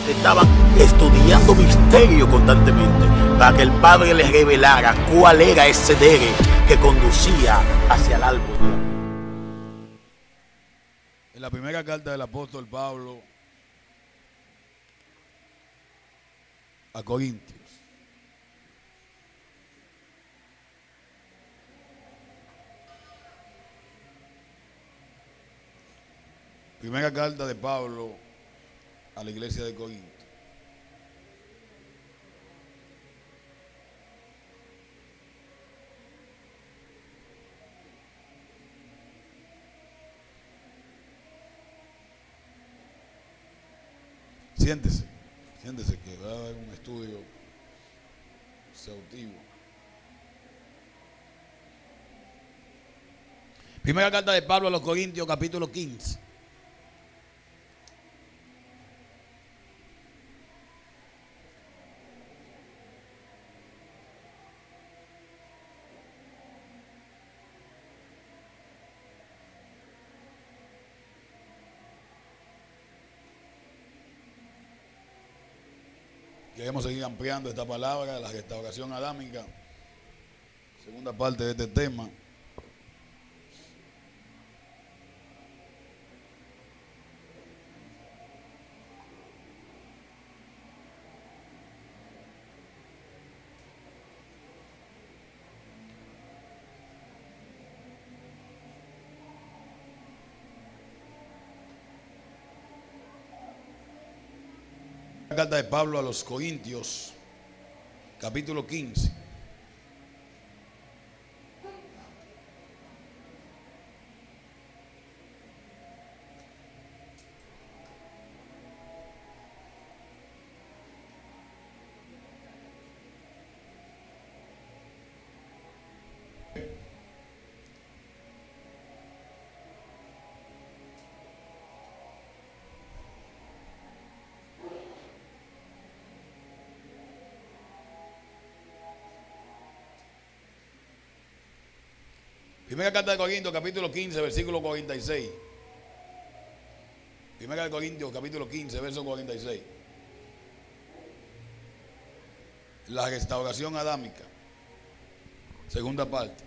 estaban estudiando misterio constantemente para que el Padre les revelara cuál era ese dere que conducía hacia el árbol. En la primera carta del apóstol Pablo a Corintios, primera carta de Pablo a la iglesia de Corinto. Siéntese, siéntese que va a haber un estudio exhaustivo. Primera carta de Pablo a los Corintios, capítulo 15. Queremos seguir ampliando esta palabra, la restauración adámica, segunda parte de este tema. La carta de Pablo a los Corintios, capítulo 15. Primera carta de Corintios, capítulo 15, versículo 46. Primera de Corintios, capítulo 15, verso 46. La restauración adámica, segunda parte.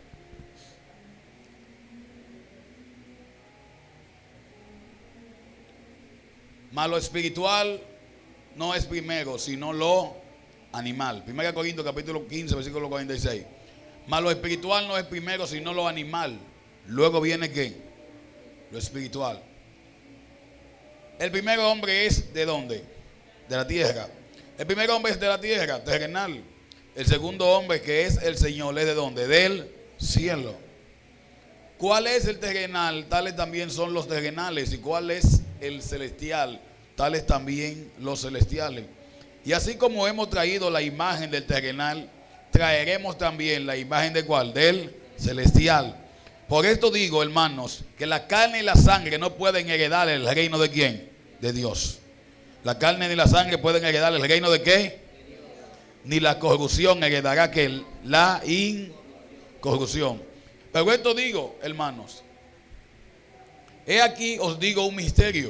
Mas lo espiritual no es primero, sino lo animal. Primera de Corintios, capítulo 15, versículo 46. Mas lo espiritual no es primero, sino lo animal. Luego viene ¿qué? Lo espiritual. El primer hombre es ¿de dónde? De la tierra. El primer hombre es de la tierra, terrenal. El segundo hombre, que es el Señor, es ¿de dónde? Del cielo. ¿Cuál es el terrenal? Tales también son los terrenales. ¿Y cuál es el celestial? Tales también los celestiales. Y así como hemos traído la imagen del terrenal, traeremos también la imagen de ¿cuál? Del celestial. Por esto digo, hermanos, que la carne y la sangre no pueden heredar el reino de ¿quién? De Dios. La carne ni la sangre pueden heredar el reino de ¿qué? Ni la corrupción heredará que la incorrupción. Pero esto digo, hermanos, he aquí os digo un misterio.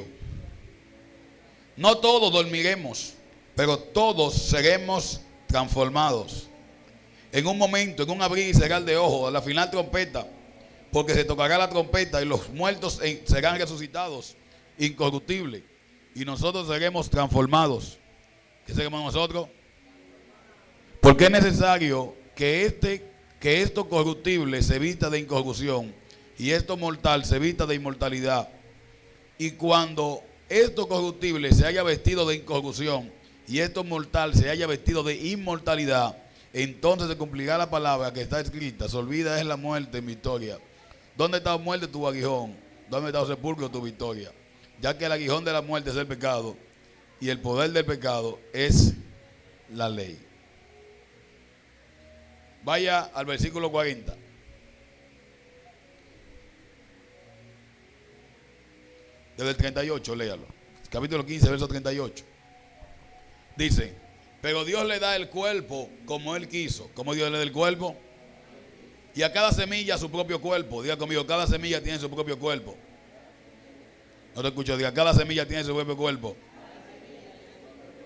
No todos dormiremos, pero todos seremos transformados. En un momento, en un abrir y cerrar de ojos, a la final trompeta, porque se tocará la trompeta y los muertos serán resucitados, incorruptibles, y nosotros seremos transformados. ¿Qué seremos nosotros? Porque es necesario que esto corruptible se vista de incorrupción y esto mortal se vista de inmortalidad. Y cuando esto corruptible se haya vestido de incorrupción y esto mortal se haya vestido de inmortalidad, entonces se cumplirá la palabra que está escrita: se olvida es la muerte en victoria. ¿Dónde está muerte tu aguijón? ¿Dónde está el sepulcro tu victoria? Ya que el aguijón de la muerte es el pecado y el poder del pecado es la ley. Vaya al versículo 40. Desde el 38, léalo. Capítulo 15, verso 38. Dice: pero Dios le da el cuerpo como Él quiso. ¿Cómo Dios le da el cuerpo? Y a cada semilla su propio cuerpo. Diga conmigo, cada semilla tiene su propio cuerpo. No te escucho, diga, cada semilla tiene su propio cuerpo.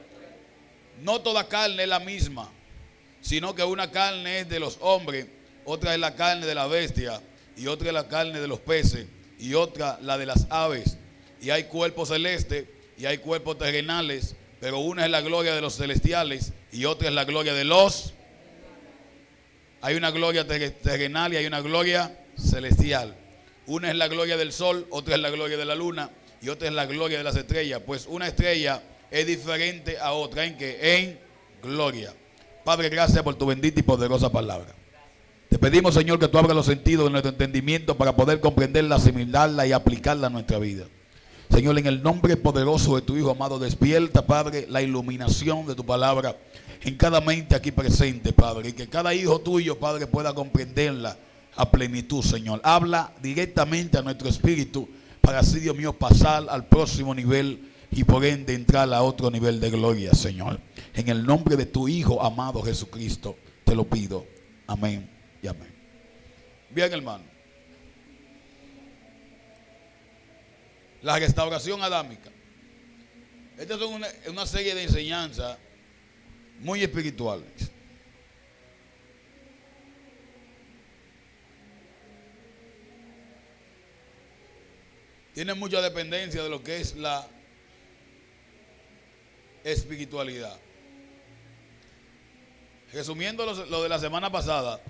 no toda carne es la misma, sino que una carne es de los hombres, otra es la carne de la bestia, y otra es la carne de los peces, y otra la de las aves. Y hay cuerpos celestes y hay cuerpos terrenales, pero una es la gloria de los celestiales y otra es la gloria de los... Hay una gloria terrenal y hay una gloria celestial. Una es la gloria del sol, otra es la gloria de la luna y otra es la gloria de las estrellas. Pues una estrella es diferente a otra. ¿En qué? En gloria. Padre, gracias por tu bendita y poderosa palabra. Te pedimos, Señor, que tú abras los sentidos de nuestro entendimiento para poder comprenderla, asimilarla y aplicarla a nuestra vida. Señor, en el nombre poderoso de tu Hijo amado, despierta, Padre, la iluminación de tu palabra en cada mente aquí presente, Padre, y que cada hijo tuyo, Padre, pueda comprenderla a plenitud, Señor. Habla directamente a nuestro espíritu para así, Dios mío, pasar al próximo nivel y por ende entrar a otro nivel de gloria, Señor. En el nombre de tu Hijo amado Jesucristo, te lo pido. Amén y amén. Bien, hermano. La restauración adámica. Estas son una serie de enseñanzas muy espirituales. Tienen mucha dependencia de lo que es la espiritualidad. Resumiendo lo de la semana pasada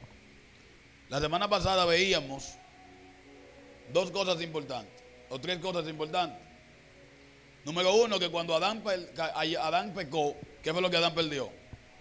veíamos dos cosas importantes, o tres cosas importantes. Número uno, que cuando Adán pecó, ¿qué fue lo que Adán perdió?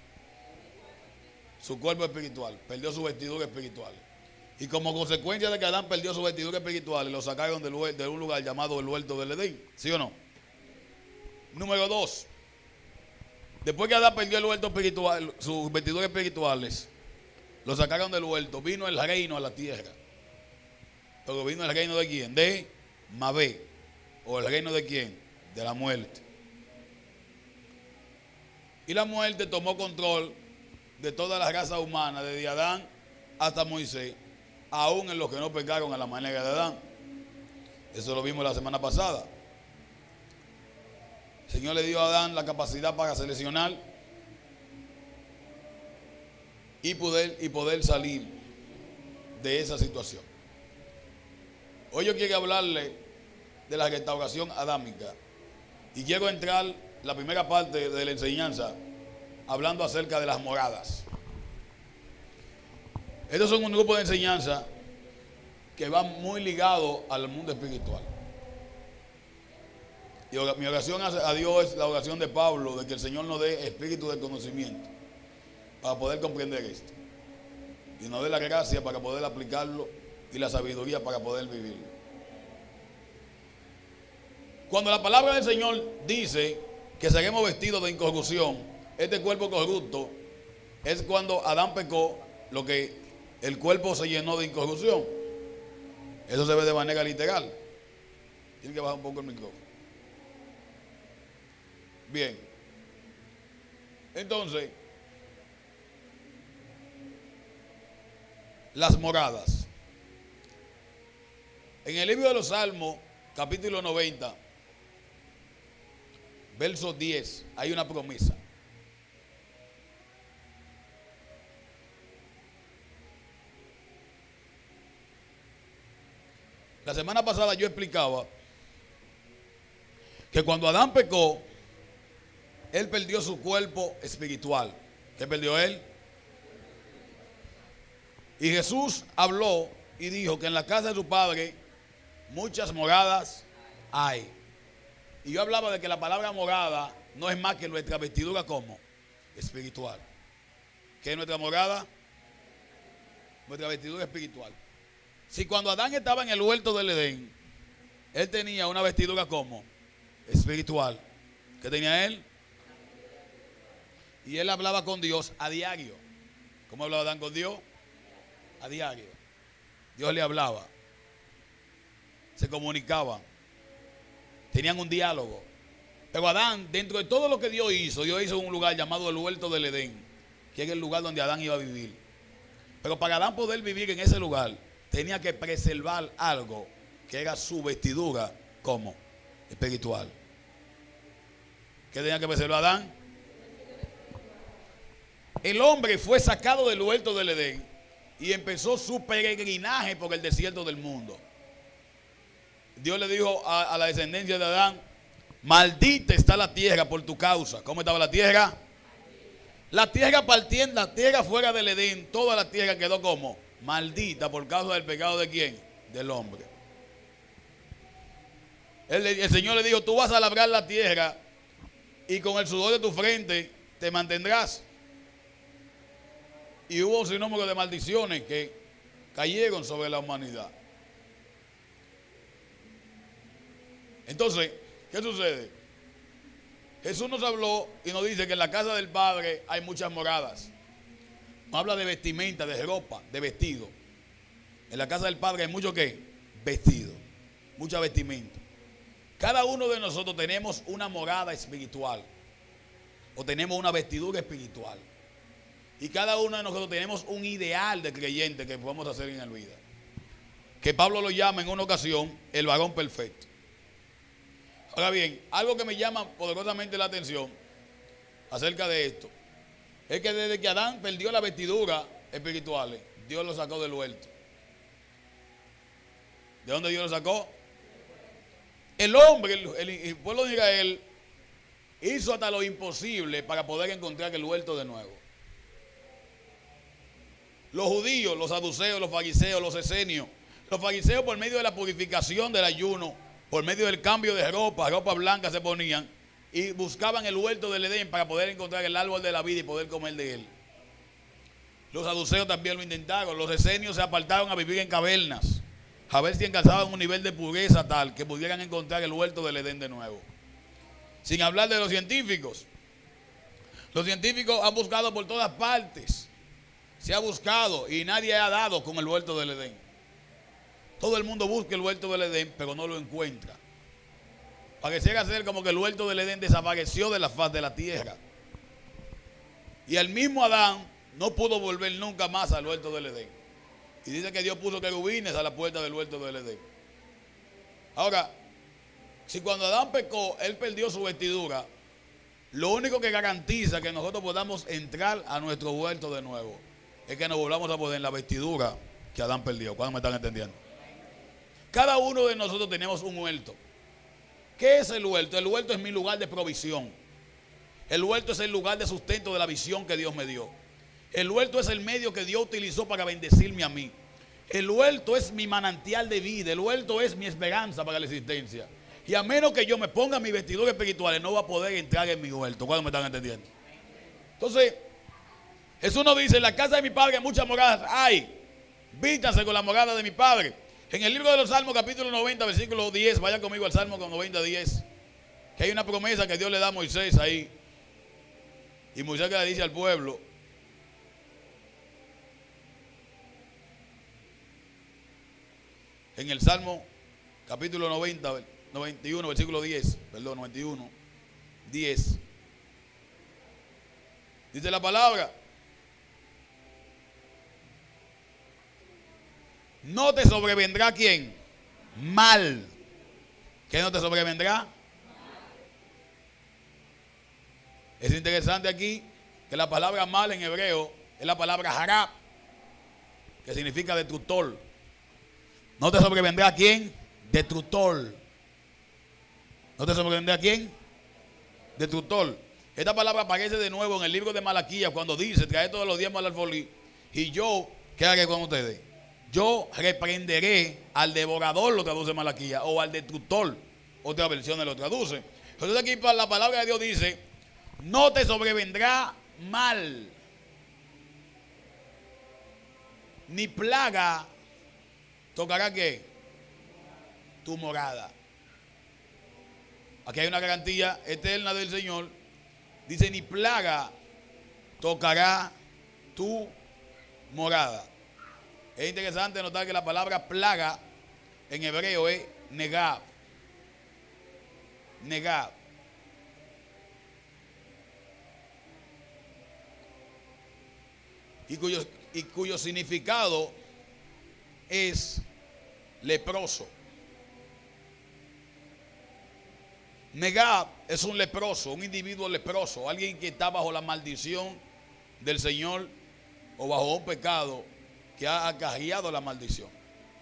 Su cuerpo espiritual, perdió su vestidura espiritual. Y como consecuencia de que Adán perdió su vestidura espiritual, lo sacaron de un lugar llamado el huerto del Edén, ¿sí o no? Número dos, después que Adán perdió el huerto espiritual, sus vestiduras espirituales, lo sacaron del huerto, vino el reino a la tierra. Pero vino el reino de quién? De Mabé. ¿O el reino de quién? De la muerte. Y la muerte tomó control de toda la raza humana, desde Adán hasta Moisés, aún en los que no pecaron a la manera de Adán. Eso lo vimos la semana pasada. El Señor le dio a Adán la capacidad para seleccionar y poder salir de esa situación. Hoy yo quiero hablarle de la restauración adámica y quiero entrar la primera parte de la enseñanza hablando acerca de las moradas. Estos son un grupo de enseñanza que van muy ligados al mundo espiritual. Y mi oración a Dios es la oración de Pablo, de que el Señor nos dé espíritu de conocimiento para poder comprender esto. Y nos dé la gracia para poder aplicarlo y la sabiduría para poder vivirlo. Cuando la palabra del Señor dice que seremos vestidos de incorrupción, este cuerpo corrupto es cuando Adán pecó, lo que el cuerpo se llenó de incorrupción. Eso se ve de manera literal. Tiene que bajar un poco el micrófono. Bien. Entonces, las moradas. En el libro de los Salmos, capítulo 90, verso 10, hay una promesa. La semana pasada yo explicaba que cuando Adán pecó, él perdió su cuerpo espiritual. ¿Qué perdió él? Y Jesús habló y dijo que en la casa de su padre muchas moradas hay. Y yo hablaba de que la palabra morada no es más que nuestra vestidura como espiritual. ¿Qué es nuestra morada? Nuestra vestidura espiritual. Si cuando Adán estaba en el huerto del Edén, él tenía una vestidura como espiritual. ¿Qué tenía él? Y él hablaba con Dios a diario. ¿Cómo hablaba Adán con Dios? A diario. Dios le hablaba. Se comunicaban. Tenían un diálogo. Pero Adán, dentro de todo lo que Dios hizo un lugar llamado el huerto del Edén, que es el lugar donde Adán iba a vivir. Pero para Adán poder vivir en ese lugar, tenía que preservar algo que era su vestidura como espiritual. ¿Qué tenía que preservar Adán? el hombre fue sacado del huerto del Edén y empezó su peregrinaje por el desierto del mundo. Dios le dijo a la descendencia de Adán: maldita está la tierra por tu causa. ¿Cómo estaba la tierra? La tierra partiendo, la tierra fuera del Edén, toda la tierra quedó como maldita por causa del pecado de ¿quién? Del hombre. El Señor le dijo: tú vas a labrar la tierra y con el sudor de tu frente te mantendrás. Y hubo un sinnúmero de maldiciones que cayeron sobre la humanidad. Entonces, ¿qué sucede? Jesús nos habló y nos dice que en la casa del Padre hay muchas moradas. Nos habla de vestimenta, de ropa, de vestido. En la casa del Padre hay mucho ¿qué? Vestido, mucha vestimenta. Cada uno de nosotros tenemos una morada espiritual o tenemos una vestidura espiritual. Y cada uno de nosotros tenemos un ideal de creyente que podemos hacer en la vida, que Pablo lo llama en una ocasión el varón perfecto. Ahora bien, algo que me llama poderosamente la atención acerca de esto es que desde que Adán perdió la vestidura espiritual, Dios lo sacó del huerto. ¿De dónde Dios lo sacó? El hombre, el pueblo de Israel, hizo hasta lo imposible para poder encontrar el huerto de nuevo. Los judíos, los saduceos, los fariseos, los esenios. Los fariseos, por medio de la purificación del ayuno, por medio del cambio de ropa blanca se ponían y buscaban el huerto del Edén para poder encontrar el árbol de la vida y poder comer de él. Los saduceos también lo intentaron. Los esenios se apartaron a vivir en cavernas, a ver si alcanzaban un nivel de pureza tal que pudieran encontrar el huerto del Edén de nuevo. Sin hablar de los científicos. Los científicos han buscado por todas partes. Se ha buscado y nadie ha dado con el huerto del Edén. Todo el mundo busca el huerto del Edén, pero no lo encuentra. Pareciera ser como que el huerto del Edén desapareció de la faz de la tierra. Y el mismo Adán no pudo volver nunca más al huerto del Edén. Y dice que Dios puso querubines a la puerta del huerto del Edén. Ahora, si cuando Adán pecó, él perdió su vestidura, lo único que garantiza que nosotros podamos entrar a nuestro huerto de nuevo es que nos volvamos a poner en la vestidura que Adán perdió. ¿Cuándo me están entendiendo? Cada uno de nosotros tenemos un huerto. ¿Qué es el huerto? El huerto es mi lugar de provisión. El huerto es el lugar de sustento de la visión que Dios me dio. El huerto es el medio que Dios utilizó para bendecirme a mí. El huerto es mi manantial de vida. El huerto es mi esperanza para la existencia. Y a menos que yo me ponga mis vestiduras espirituales, no va a poder entrar en mi huerto. ¿Cuándo me están entendiendo? Entonces, Jesús nos dice: en la casa de mi Padre muchas moradas hay. Vístanse con la morada de mi Padre. En el libro de los Salmos, capítulo 90, versículo 10, vaya conmigo al Salmo 90, 10, que hay una promesa que Dios le da a Moisés ahí. Y Moisés que le dice al pueblo: en el Salmo capítulo 90, 91, versículo 10, perdón, 91, 10, dice la palabra: no te sobrevendrá ¿quién? Mal. ¿Qué no te sobrevendrá? Es interesante aquí que la palabra mal en hebreo es la palabra harab, que significa destructor. No te sobrevendrá ¿quién? Destructor. ¿No te sobrevendrá quién? Destructor. Esta palabra aparece de nuevo en el libro de Malaquías cuando dice: trae todos los diezmos al alfolí y yo, ¿qué haré con ustedes? Yo reprenderé al devorador, lo traduce Malaquías, o al destructor, otra versión lo traduce. Entonces aquí la palabra de Dios dice: no te sobrevendrá mal, ni plaga tocará ¿qué? Tu morada. Aquí hay una garantía eterna del Señor. Dice: ni plaga tocará tu morada. Es interesante notar que la palabra plaga en hebreo es negab. Negab. Y cuyo significado es leproso. Negab es un leproso, un individuo leproso, alguien que está bajo la maldición del Señor o bajo un pecado que ha acarreado la maldición.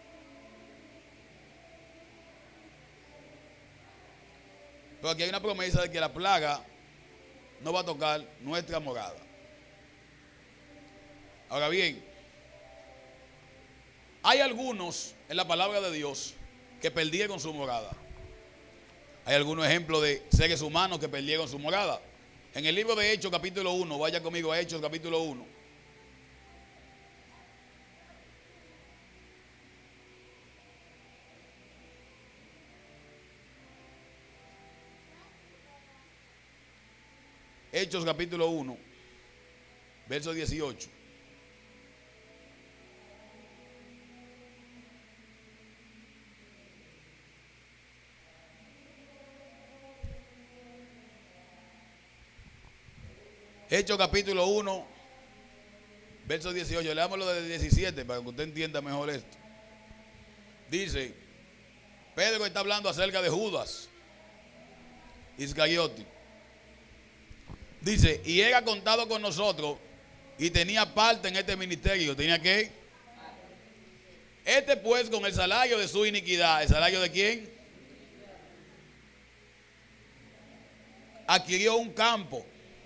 Pero aquí hay una promesa de que la plaga no va a tocar nuestra morada. Ahora bien, hay algunos en la palabra de Dios que perdieron su morada. Hay algunos ejemplos de seres humanos que perdieron su morada. En el libro de Hechos capítulo 1, vaya conmigo a Hechos capítulo 1. Hechos capítulo 1, verso 18. Hechos capítulo 1, verso 18. Leámoslo desde 17 para que usted entienda mejor esto. Dice, Pedro está hablando acerca de Judas Iscariote. Dice, y era contado con nosotros y tenía parte en este ministerio. ¿Tenía qué? Este pues con el salario de su iniquidad. ¿El salario de quién? Adquirió un campo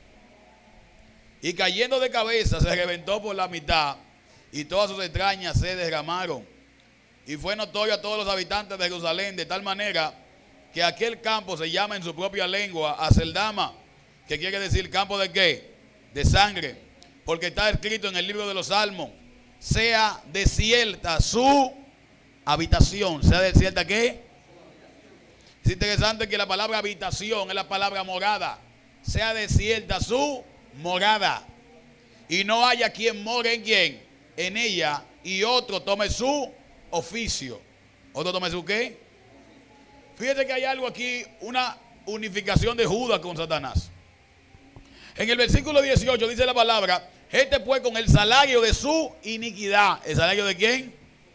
y cayendo de cabeza se reventó por la mitad y todas sus entrañas se derramaron. Y fue notorio a todos los habitantes de Jerusalén de tal manera que aquel campo se llama en su propia lengua Aceldama, que quiere decir campo de qué? De sangre. Porque está escrito en el libro de los Salmos, sea desierta su habitación. ¿Sea desierta qué? Es interesante que la palabra habitación es la palabra morada. Sea desierta su morada. Y no haya quien more en quién, en ella, y otro tome su oficio. ¿Otro tome su qué? Fíjate que hay algo aquí, una unificación de Judas con Satanás. En el versículo 18 dice la palabra, este pues con el salario de su iniquidad. ¿El salario de quién?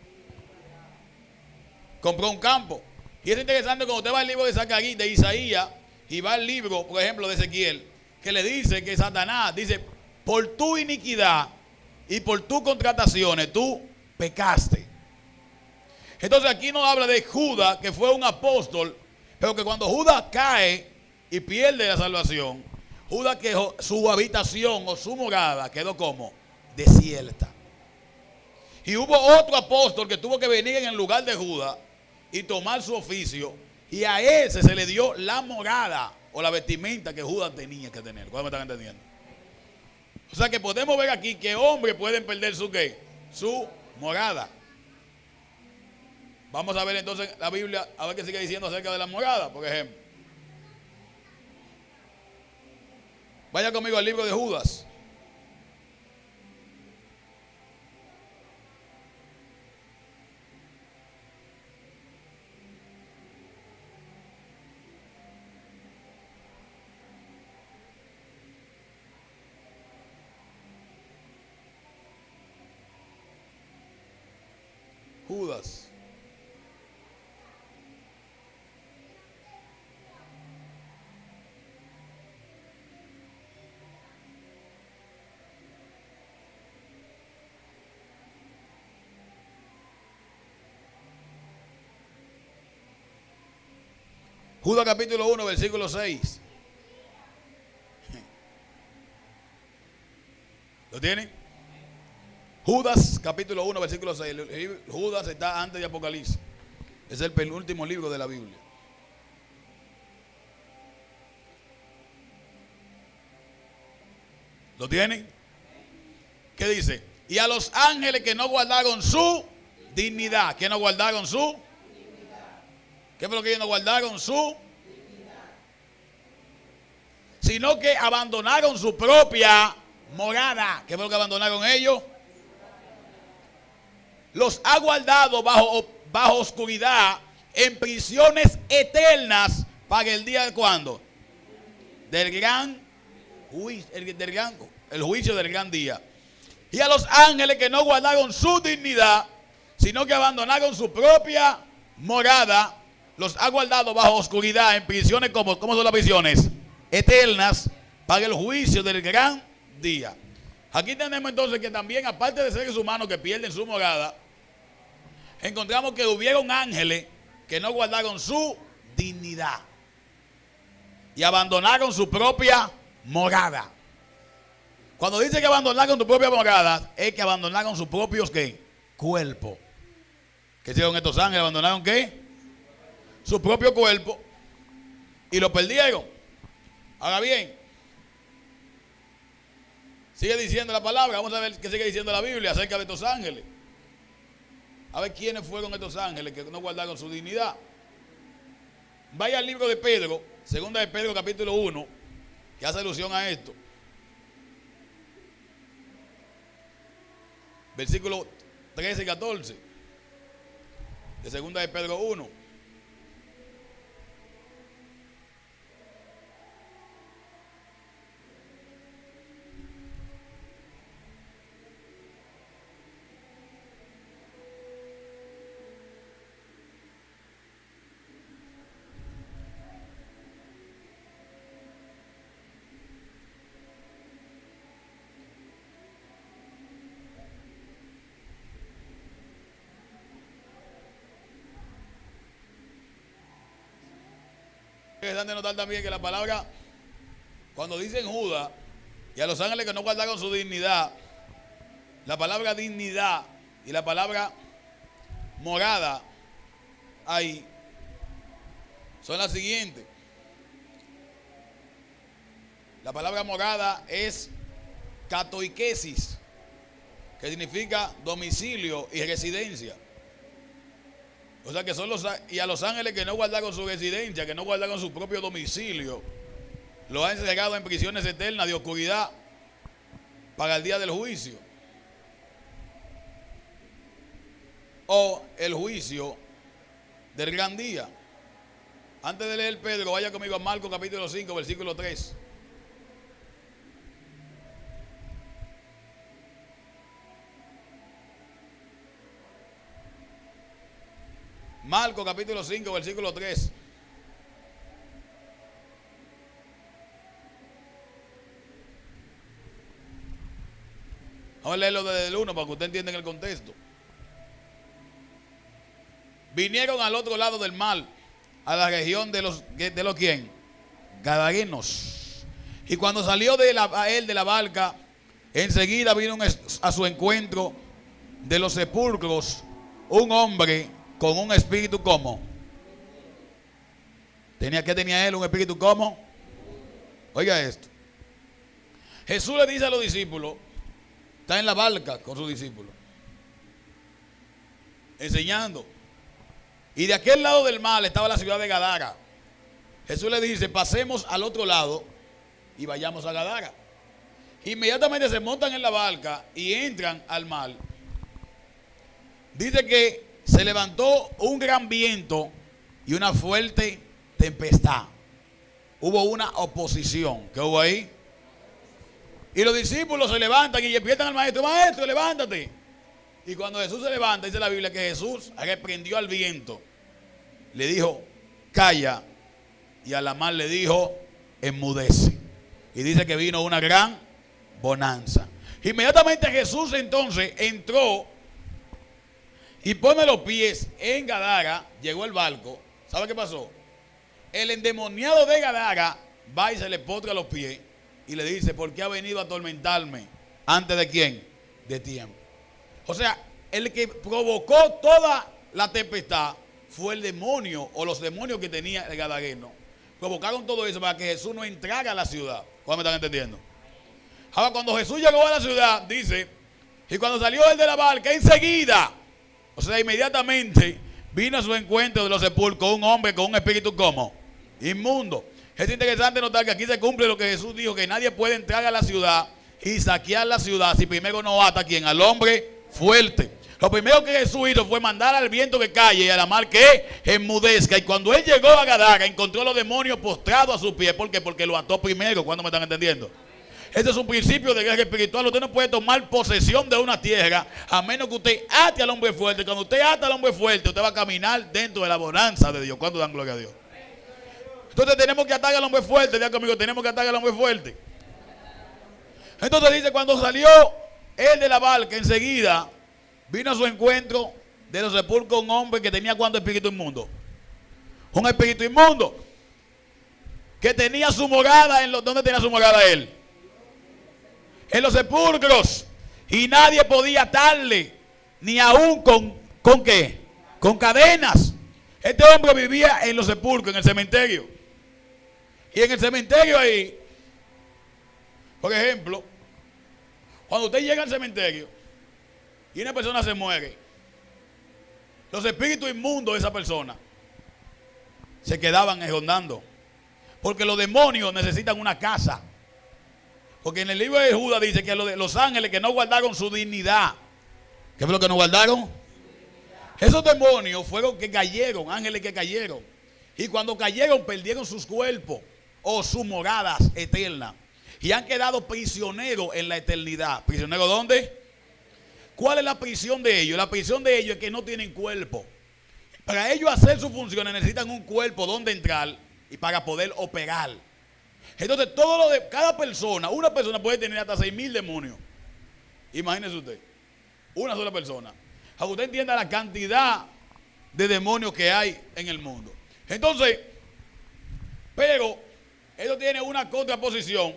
Compró un campo. Y es interesante cuando usted va al libro de Zacarías, de Isaías, y va al libro, por ejemplo, de Ezequiel, que le dice que Satanás dice, por tu iniquidad y por tus contrataciones tú pecaste. Entonces aquí nos habla de Judas, que fue un apóstol, pero que cuando Judas cae y pierde la salvación, Judas, que su habitación o su morada quedó como desierta. Y hubo otro apóstol que tuvo que venir en el lugar de Judas y tomar su oficio, y a ese se le dio la morada o la vestimenta que Judas tenía que tener. ¿Cuál me están entendiendo? O sea que podemos ver aquí que hombres pueden perder su ¿qué? Su morada. Vamos a ver entonces la Biblia, a ver qué sigue diciendo acerca de la morada, por ejemplo. Vaya conmigo al libro de Judas. Judas. Judas capítulo 1, versículo 6. ¿Lo tienen? Judas capítulo 1, versículo 6. Judas está antes de Apocalipsis. Es el penúltimo libro de la Biblia. ¿Lo tienen? ¿Qué dice? Y a los ángeles que no guardaron su dignidad. ¿Que no guardaron su? ¿Qué fue lo que ellos no guardaron? Su dignidad. Sino que abandonaron su propia morada. ¿Qué fue lo que abandonaron ellos? Los ha guardado bajo oscuridad en prisiones eternas para el día de ¿cuándo? Del gran juicio, el juicio del gran día. Y a los ángeles que no guardaron su dignidad, sino que abandonaron su propia morada, los ha guardado bajo oscuridad en prisiones. ¿Cómo son las prisiones? Eternas para el juicio del gran día. Aquí tenemos entonces que también, aparte de seres humanos que pierden su morada, encontramos que hubieron ángeles que no guardaron su dignidad y abandonaron su propia morada. Cuando dice que abandonaron su propia morada, es que abandonaron sus propios ¿qué? Cuerpo. ¿Qué hicieron estos ángeles? ¿Abandonaron qué? Su propio cuerpo y lo perdieron. Ahora bien, sigue diciendo la palabra. Vamos a ver qué sigue diciendo la Biblia acerca de estos ángeles. A ver quiénes fueron estos ángeles que no guardaron su dignidad. Vaya al libro de Pedro, segunda de Pedro capítulo 1, que hace alusión a esto. Versículos 13 y 14 de segunda de Pedro 1. Es de notar también que la palabra, cuando dicen Judas y a los ángeles que no guardaron su dignidad, la palabra dignidad y la palabra morada ahí son las siguientes. La palabra morada es katoikesis, que significa domicilio y residencia. O sea que son y a los ángeles que no guardaron su residencia, que no guardaron su propio domicilio, los han entregado en prisiones eternas de oscuridad para el día del juicio. O el juicio del gran día. Antes de leer Pedro, vaya conmigo a Marcos capítulo 5, versículo 3. Marcos capítulo 5, versículo 3. Vamos a leerlo desde el 1 para que usted entienda el contexto. Vinieron al otro lado del mar, a la región de los ¿quién? Gadarenos. Y cuando salió a él de la barca, enseguida vino a su encuentro de los sepulcros un hombre con un espíritu como. ¿Qué tenía él? Un espíritu como. Oiga esto. Jesús le dice a los discípulos, está en la barca con sus discípulos, enseñando. Y de aquel lado del mar estaba la ciudad de Gadara. Jesús le dice, pasemos al otro lado y vayamos a Gadara. Inmediatamente se montan en la barca y entran al mar. Dice que se levantó un gran viento y una fuerte tempestad. Hubo una oposición. ¿Qué hubo ahí? Y los discípulos se levantan y despiertan al maestro. Maestro, levántate. Y cuando Jesús se levanta, dice la Biblia que Jesús reprendió al viento. Le dijo, calla. Y a la mar le dijo, enmudece. Y dice que vino una gran bonanza. Inmediatamente Jesús entonces entró y pone los pies en Gadara, llegó el barco. ¿Sabe qué pasó? El endemoniado de Gadara va y se le potra los pies y le dice, ¿por qué ha venido a atormentarme? ¿Antes de quién? De tiempo. O sea, el que provocó toda la tempestad fue el demonio o los demonios que tenía el gadareno. Provocaron todo eso para que Jesús no entrara a la ciudad. ¿Cuándo me están entendiendo? Ahora, cuando Jesús llegó a la ciudad, dice, y cuando salió él de la barca, enseguida, o sea, inmediatamente vino a su encuentro de los sepulcros un hombre con un espíritu como inmundo. Es interesante notar que aquí se cumple lo que Jesús dijo, que nadie puede entrar a la ciudad y saquear la ciudad si primero no ata a quien, al hombre fuerte. Lo primero que Jesús hizo fue mandar al viento que calle y a la mar que enmudezca. Y cuando él llegó a Gadara, encontró a los demonios postrados a sus pies. ¿Por qué? Porque lo ató primero. ¿Cuándo me están entendiendo? Este es un principio de guerra espiritual. Usted no puede tomar posesión de una tierra a menos que usted ate al hombre fuerte. Cuando usted ata al hombre fuerte, usted va a caminar dentro de la bonanza de Dios. ¿Cuándo dan gloria a Dios? Entonces tenemos que atar al hombre fuerte. Diga conmigo, tenemos que atar al hombre fuerte. Entonces dice, cuando salió él de la barca, enseguida vino a su encuentro de los sepulcros un hombre que tenía ¿cuánto espíritu inmundo? Un espíritu inmundo. Que tenía su morada en los... ¿Dónde tenía su morada él? En los sepulcros. Y nadie podía atarle, ni aún ¿con qué? Con cadenas. Este hombre vivía en los sepulcros, en el cementerio. Y en el cementerio ahí, por ejemplo, cuando usted llega al cementerio y una persona se muere, los espíritus inmundos de esa persona se quedaban rondando. Porque los demonios necesitan una casa. Porque en el libro de Judas dice que los ángeles que no guardaron su dignidad. ¿Qué fue lo que no guardaron? Esos demonios fueron que cayeron, ángeles que cayeron. Y cuando cayeron perdieron sus cuerpos o sus moradas eternas. Y han quedado prisioneros en la eternidad. ¿Prisioneros dónde? ¿Cuál es la prisión de ellos? La prisión de ellos es que no tienen cuerpo. Para ellos hacer sus funciones necesitan un cuerpo donde entrar y para poder operar. Entonces, todo lo de cada persona, una persona puede tener hasta 6,000 demonios. Imagínese usted, una sola persona. Para que usted entienda la cantidad de demonios que hay en el mundo. Entonces, pero eso tiene una contraposición.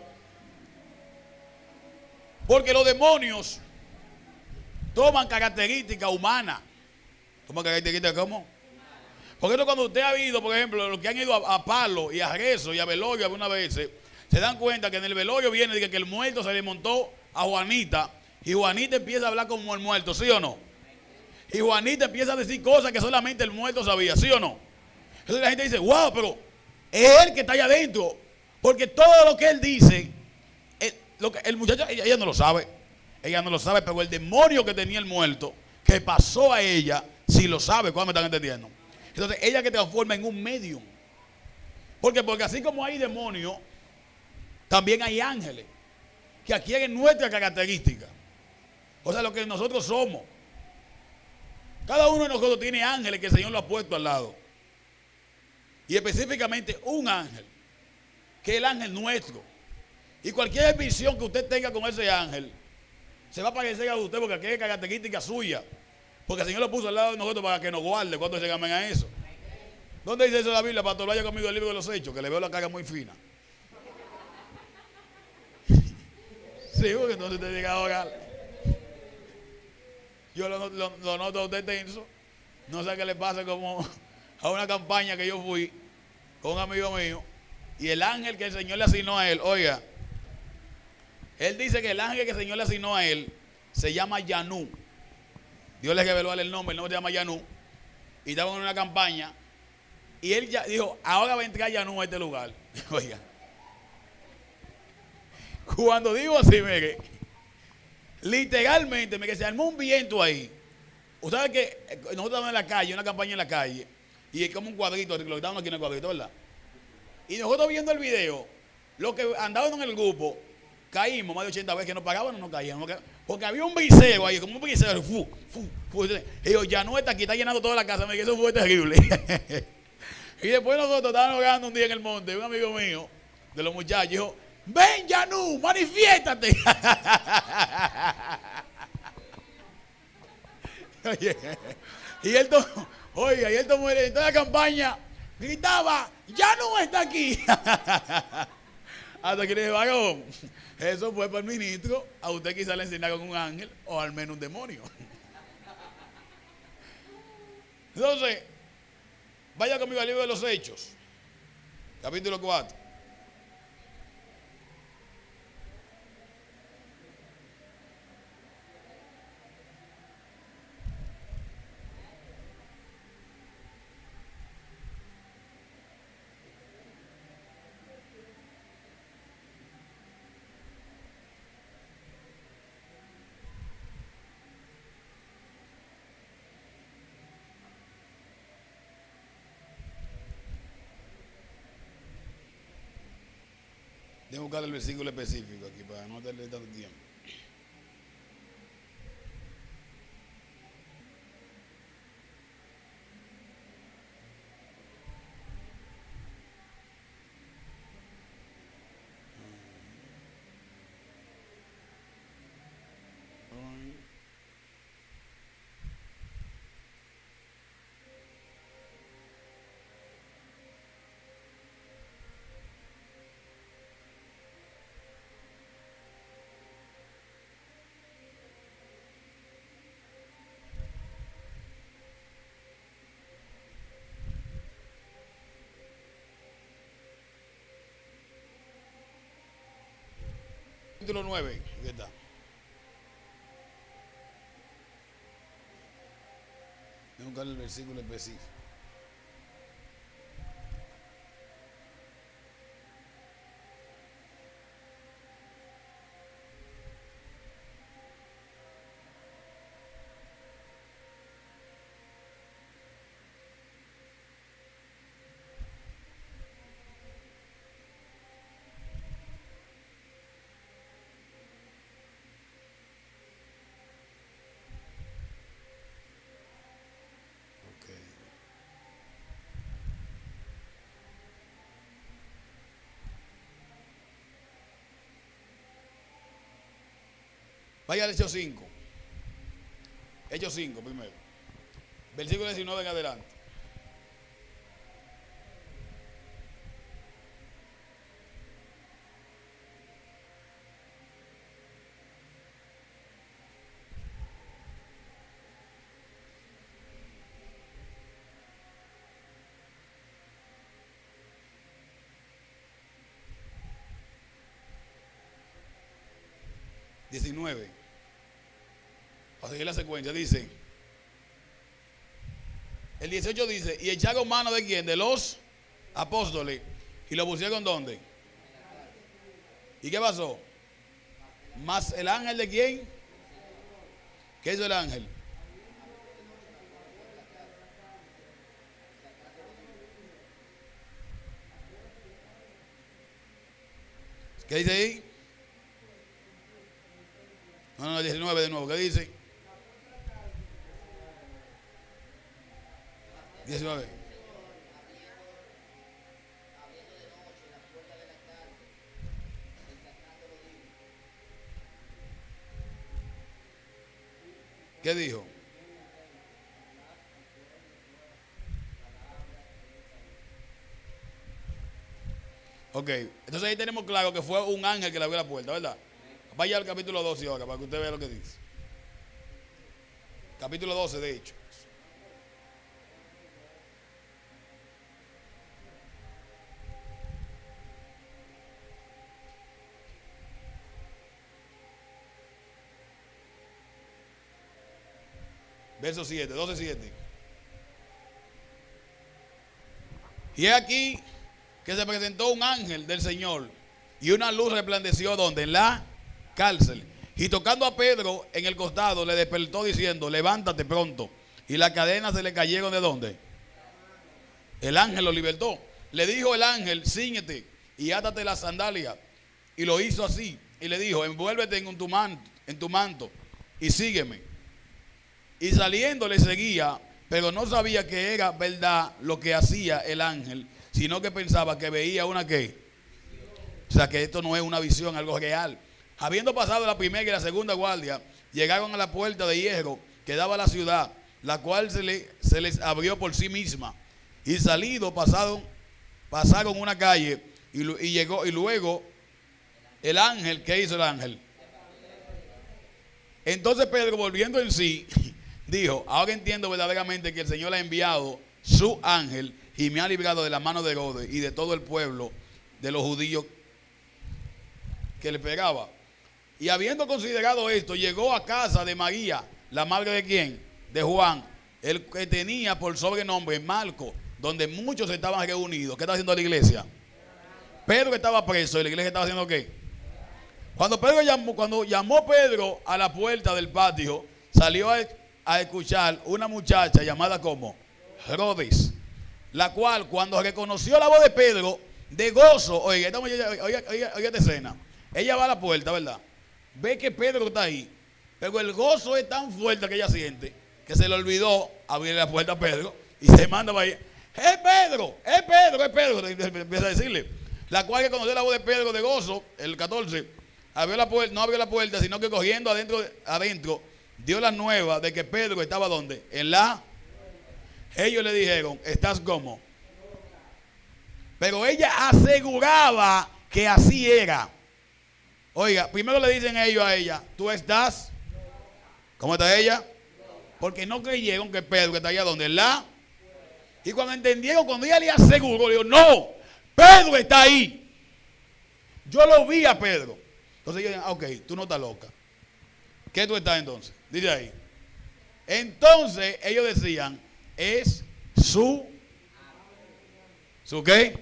Porque los demonios toman características humanas. ¿Toman características cómo? Porque esto cuando usted ha ido, por ejemplo, los que han ido a Palo y a Rezo y a Velorio algunas veces, se dan cuenta que en el velorio viene de que el muerto se le montó a Juanita y Juanita empieza a hablar como el muerto, ¿sí o no? Y Juanita empieza a decir cosas que solamente el muerto sabía, ¿sí o no? Entonces la gente dice, wow, pero es él que está allá adentro. Porque todo lo que él dice, el muchacho, ella no lo sabe. Ella no lo sabe, pero el demonio que tenía el muerto, que pasó a ella, sí lo sabe. ¿Cuándo me están entendiendo? Entonces ella que transforma en un medium. Porque así como hay demonios, también hay ángeles que adquieren nuestras características. O sea, lo que nosotros somos. Cada uno de nosotros tiene ángeles que el Señor lo ha puesto al lado. Y específicamente un ángel, que es el ángel nuestro. Y cualquier visión que usted tenga con ese ángel, se va a parecer a usted porque aquí hay características suyas. Porque el Señor lo puso al lado de nosotros para que nos guarde cuando llegamos a eso. ¿Dónde dice eso la Biblia? Pastor, vaya conmigo al libro de los Hechos, que le veo la cara muy fina. Sí, porque entonces te diga ahora. Yo lo noto a usted tenso. No sé qué le pasa, como a una campaña que yo fui con un amigo mío. Y el ángel que el Señor le asignó a él, oiga, él dice que el ángel que el Señor le asignó a él se llama Yanú. Dios le reveló a él el nombre se llama Yanú. Y estaban en una campaña. Y él ya dijo, ahora va a entrar Yanú a este lugar. Oiga. Cuando digo así, mire, literalmente, me que se armó un viento ahí. Usted sabe que nosotros estamos en la calle, una campaña en la calle, y es como un cuadrito, lo que estamos aquí en el cuadrito, ¿verdad? Y nosotros viendo el video, los que andaban en el grupo, caímos más de 80 veces, que no pagábamos, no caíamos. Porque había un briseo ahí, como un briseo, y yo, ya no está aquí, está llenando toda la casa, me dije, eso fue terrible. Y después nosotros estábamos orando un día en el monte, un amigo mío, de los muchachos, dijo, ven Yanú, manifiéstate. Y él tomó en toda la campaña, gritaba, Yanú está aquí. Hasta que le dije, varón, eso fue para el ministro, a usted quizá le enseñaron un ángel o al menos un demonio. Entonces, vaya conmigo al libro de los Hechos, capítulo 4. Debo buscar el versículo específico aquí para no darle tanto tiempo. capítulo 9. ¿Qué está? Voy a buscar el versículo específico. Vaya al Hechos 5. Hechos 5 primero. Versículo 19 en adelante. Para seguir la secuencia, dice, el 18 dice, y echaron mano de quién, de los apóstoles, y lo pusieron ¿dónde? ¿Y qué pasó? Más el ángel de quién? ¿Qué hizo el ángel? ¿Qué dice ahí? No, 19 de nuevo, ¿qué dice? 19. ¿Qué dijo? Ok, entonces ahí tenemos claro que fue un ángel que le abrió la puerta, ¿verdad? Vaya al capítulo 12 ahora para que usted vea lo que dice. Capítulo 12, de hecho. Verso 7, 12, 7. Y es aquí que se presentó un ángel del Señor y una luz resplandeció ¿dónde? En la cárcel. Y tocando a Pedro en el costado le despertó diciendo, levántate pronto. Y las cadenas se le cayeron ¿de dónde? El ángel lo libertó. Le dijo el ángel, cíñete y átate las sandalias. Y lo hizo así. Y le dijo, envuélvete en tu manto y sígueme. Y saliendo le seguía, pero no sabía que era verdad lo que hacía el ángel, sino que pensaba que veía una ¿qué? O sea, que esto no es una visión, algo real. Habiendo pasado la primera y la segunda guardia, llegaron a la puerta de hierro que daba a la ciudad, la cual se les abrió por sí misma. Y salido pasaron una calle y luego el ángel, ¿qué hizo el ángel? Entonces Pedro, volviendo en sí, dijo, ahora entiendo verdaderamente que el Señor ha enviado su ángel y me ha librado de la mano de Herodes y de todo el pueblo de los judíos que le pegaba. Y habiendo considerado esto, llegó a casa de María, la madre de quién? De Juan, el que tenía por sobrenombre Marcos, donde muchos estaban reunidos. ¿Qué estaba haciendo la iglesia? Pedro estaba preso y la iglesia estaba haciendo ¿qué? Cuando llamó Pedro a la puerta del patio, salió a escuchar una muchacha llamada como Rhodes, la cual cuando reconoció la voz de Pedro, de gozo, oiga esta escena, ella va a la puerta, ¿verdad? Ve que Pedro está ahí, pero el gozo es tan fuerte que ella siente que se le olvidó abrir la puerta a Pedro y se manda para ahí. ¡Es Pedro! ¡Es Pedro! ¡Es Pedro! Empieza a decirle. La cual que conoció la voz de Pedro de gozo, el 14, no abrió la puerta, sino que cogiendo adentro dio la nueva de que Pedro estaba ¿dónde? Ellos le dijeron, ¿estás como? Pero ella aseguraba que así era. Oiga, primero le dicen ellos a ella, tú estás, ¿cómo está ella? Porque no creyeron que Pedro está allá donde y cuando entendieron, cuando ella le aseguró, le dijo, no, Pedro está ahí. Yo lo vi a Pedro. Entonces ellos dicen, ok, tú no estás loca. ¿Qué tú estás entonces? Dice ahí. Entonces ellos decían, es ¿su qué?